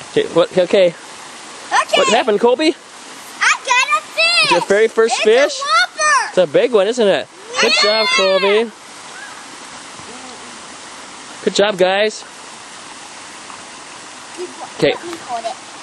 Okay. What happened, Colby? I got a fish. Your very first fish? It's a whopper. It's a big one, isn't it? Good job, Colby. Good job, guys. Okay.